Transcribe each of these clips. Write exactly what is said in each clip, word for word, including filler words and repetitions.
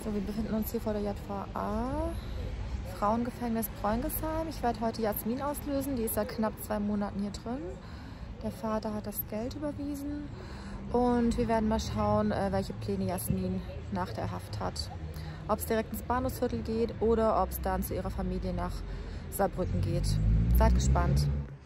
So, wir befinden uns hier vor der J V A, Frauengefängnis Bräungesheim. Ich werde heute Jasmin auslösen, die ist seit knapp zwei Monaten hier drin. Der Vater hat das Geld überwiesen und wir werden mal schauen, welche Pläne Jasmin nach der Haft hat. Ob es direkt ins Bahnhofsviertel geht oder ob es dann zu ihrer Familie nach Saarbrücken geht. Seid gespannt.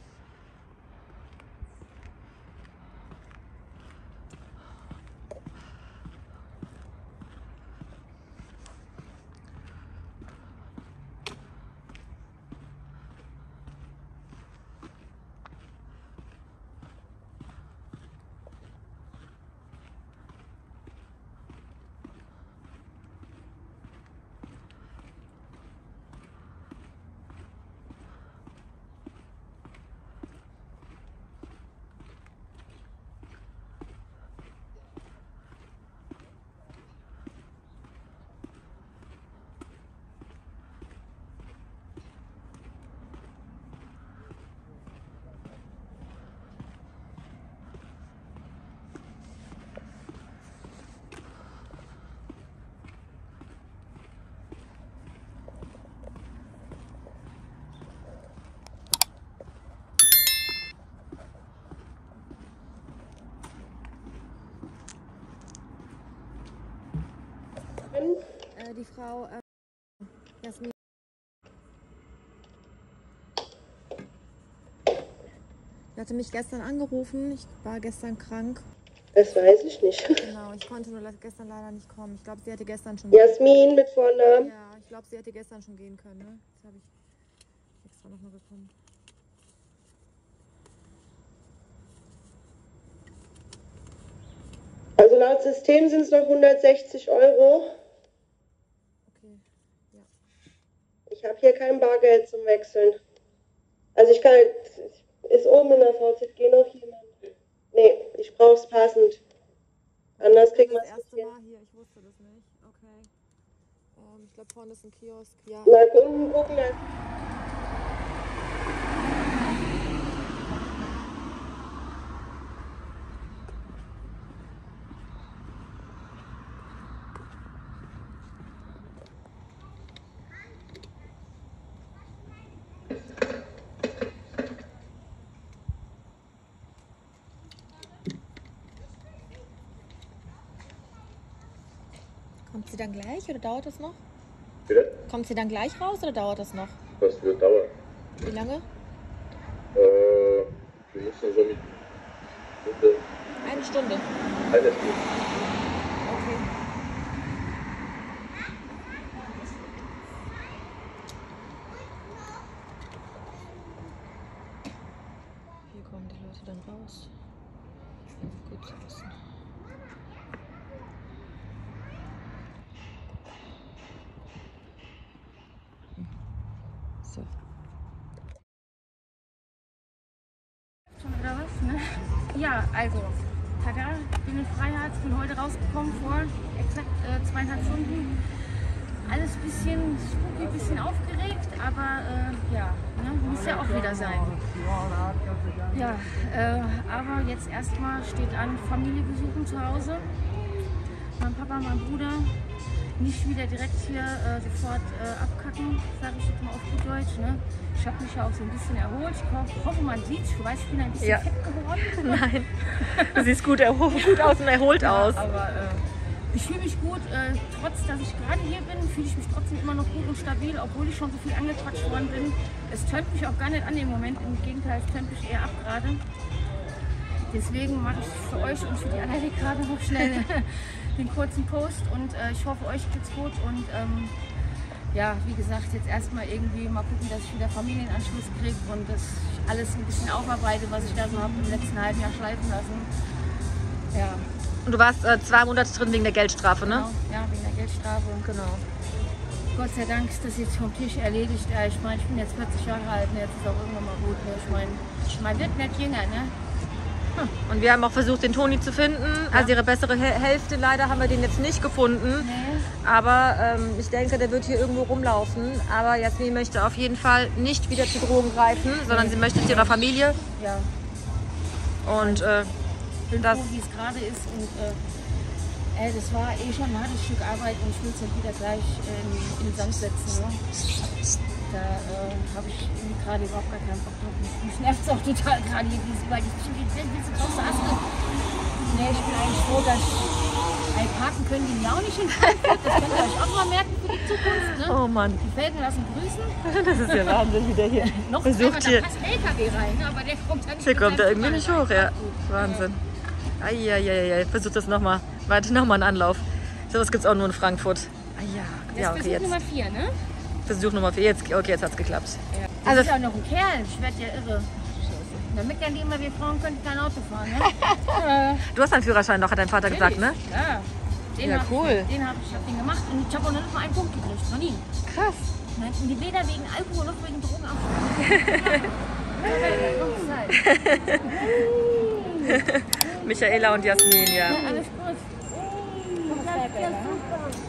Äh, die Frau äh, Jasmin. Sie hatte mich gestern angerufen. Ich war gestern krank. Das weiß ich nicht. Genau, ich konnte nur gestern leider nicht kommen. Ich glaube, sie hätte gestern schon... Jasmin mit Vornamen? Ja, ich glaube, sie hätte gestern schon gehen können. Ne? Jetzt habe ich extra nochmal bekommen. Also laut System sind es noch hundertsechzig Euro. Okay, ja. Ich habe hier kein Bargeld zum Wechseln. Also ich kann... Ist oben in der V Z G noch jemand? Nee, ich brauche es passend. Anders kriegt man es nicht. Das erste Mal hier, ich wusste das nicht. Okay. Ähm, ich glaube, vorne ist ein Kiosk. Ja. Na, unten gucken, dann. Kommt sie dann gleich oder dauert das noch? Bitte? Kommt sie dann gleich raus oder dauert das noch? Das wird dauern. Wie lange? Äh, wir müssen so mit Stunde. Eine Stunde. Eine Stunde. Okay. Hier kommen die Leute dann raus. Gut zu wissen. So. Oder was, ne? Ja, also, tada, ich bin in Freiheit, bin heute rausgekommen vor exakt äh, zweieinhalb Stunden. Alles ein bisschen spooky, bisschen aufgeregt, aber äh, ja, ne, muss ja auch wieder sein. Ja, äh, aber jetzt erstmal steht an, Familie besuchen zu Hause. Mein Papa, mein Bruder. Nicht wieder direkt hier äh, sofort äh, abkacken, sage ich jetzt mal auf gut Deutsch. Ne? Ich habe mich ja auch so ein bisschen erholt. Ich hoffe, man sieht, ich weiß, ich bin ein bisschen Ja. fett geworden. Nein, du siehst gut, gut aus und erholt Ja, aus. aber äh, ich fühle mich gut. Äh, trotz, dass ich gerade hier bin, fühle ich mich trotzdem immer noch gut und stabil, obwohl ich schon so viel angequatscht worden bin. Es tönt mich auch gar nicht an dem Moment. Im Gegenteil, es tönt mich eher ab gerade. Deswegen mache ich für euch und für die anderen gerade noch schnell den kurzen Post und äh, ich hoffe, euch geht's gut und ähm, ja, wie gesagt, jetzt erstmal irgendwie mal gucken, dass ich wieder Familienanschluss kriege und dass ich alles ein bisschen aufarbeite, was ich da so habe im letzten halben Jahr schleifen lassen. Ja. Und du warst äh, zwei Monate drin wegen der Geldstrafe, ne? Genau, ja, wegen der Geldstrafe. Genau. Gott sei Dank ist das jetzt vom Tisch erledigt. Ja, ich meine, ich bin jetzt vierzig Jahre alt und jetzt ist auch irgendwann mal gut. Ne? Ich meine, man wird nicht jünger, ne? Und wir haben auch versucht, den Toni zu finden. Ja. Also ihre bessere Hälfte, leider haben wir den jetzt nicht gefunden. Nee. Aber ähm, ich denke, der wird hier irgendwo rumlaufen. Aber Jasmin möchte auf jeden Fall nicht wieder zu Drogen greifen, sondern nee. sie möchte zu ihrer Familie. Ja. Und äh, bin das... froh, wie es gerade ist. Und, äh, Äh, das war eh schon ein hartes Stück Arbeit und ich will es halt wieder gleich in, in den Sand setzen. Ne? Da äh, habe ich gerade überhaupt gar keinen Bock drauf. Mich nervt es auch total gerade hier, diese, weil ich diese große Aste. Nee, ich bin eigentlich froh, dass ein Parken können die ja auch nicht in Frankfurt. Das könnt ihr euch auch mal merken für die Zukunft. Ne? Oh Mann. Die Felgen lassen grüßen. Das ist ja Wahnsinn, wie der hier Noch versucht hier. Da passt ein L K W rein, ne? Aber der kommt dann nicht. Hier kommt er irgendwie rein. nicht hoch, ja. Wahnsinn. Eieieiei, versuch das nochmal. Warte, nochmal einen Anlauf. Sowas gibt es auch nur in Frankfurt. Ah ja, Das ja, ist okay, Versuch jetzt. Nummer vier, ne? Versuch Nummer vier. Jetzt, okay, jetzt hat's geklappt. Ja. Das Also- ist auch noch ein Kerl. Ich werde ja irre. Damit dann die immer, wir Frauen können kein Auto fahren, ne? äh, Du hast deinen Führerschein noch, hat dein Vater gesagt, ne? Ja. Den Ja, hab cool. Ich, den habe ich, hab den gemacht und ich habe auch noch nicht mal einen Punkt gekriegt. Von ihm. Krass. Nein, weder wegen Alkohol noch wegen Drogenabhängigkeit. Michaela und Jasmin, ja. Alles gut.